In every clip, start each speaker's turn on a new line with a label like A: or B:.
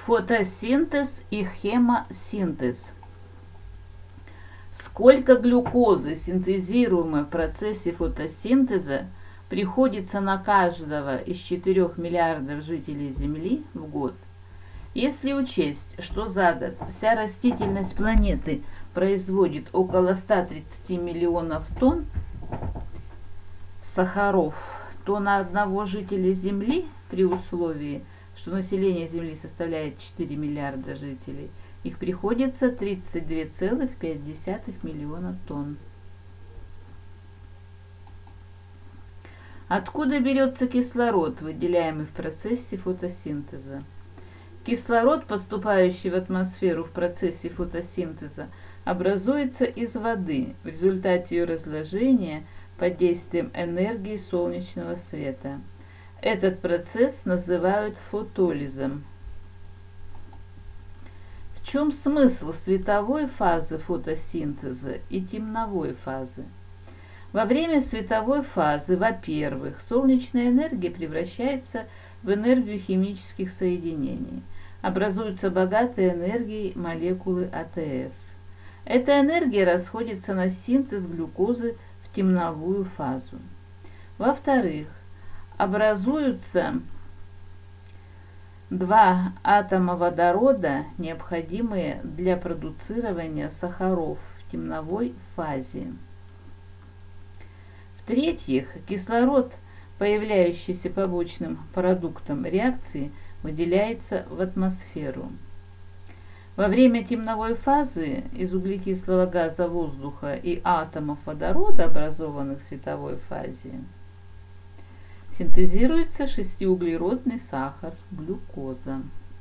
A: Фотосинтез и хемосинтез. Сколько глюкозы, синтезируемой в процессе фотосинтеза, приходится на каждого из 4 миллиардов жителей Земли в год? Если учесть, что за год вся растительность планеты производит около 130 миллионов тонн сахаров, то на одного жителя Земли, при условии, что население Земли составляет 4 миллиарда жителей, их приходится 32,5 миллиона тонн. Откуда берется кислород, выделяемый в процессе фотосинтеза? Кислород, поступающий в атмосферу в процессе фотосинтеза, образуется из воды в результате ее разложения под действием энергии солнечного света. Этот процесс называют фотолизом. В чем смысл световой фазы фотосинтеза и темновой фазы? Во время световой фазы, во-первых, солнечная энергия превращается в энергию химических соединений. Образуются богатые энергией молекулы АТФ. Эта энергия расходится на синтез глюкозы в темновую фазу. Во-вторых, образуются два атома водорода, необходимые для продуцирования сахаров в темновой фазе. В-третьих, кислород, появляющийся побочным продуктом реакции, выделяется в атмосферу. Во время темновой фазы из углекислого газа, воздуха и атомов водорода, образованных в световой фазе, синтезируется шестиуглеродный сахар глюкоза.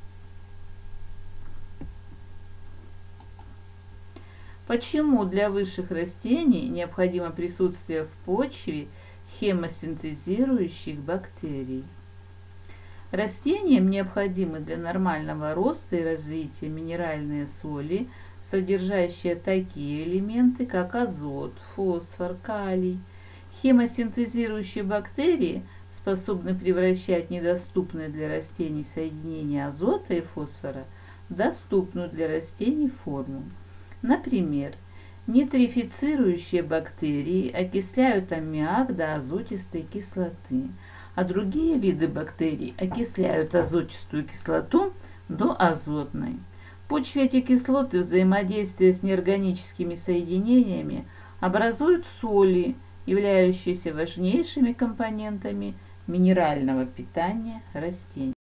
A: Почему для высших растений необходимо присутствие в почве хемосинтезирующих бактерий? Растениям необходимы для нормального роста и развития минеральные соли, содержащие такие элементы, как азот, фосфор, калий. Хемосинтезирующие бактерии способны превращать недоступные для растений соединения азота и фосфора в доступную для растений форму. Например, нитрифицирующие бактерии окисляют аммиак до азотистой кислоты, а другие виды бактерий окисляют азотистую кислоту до азотной. В почве эти кислоты, взаимодействуя с неорганическими соединениями, образуют соли, являющиеся важнейшими компонентами минерального питания растений.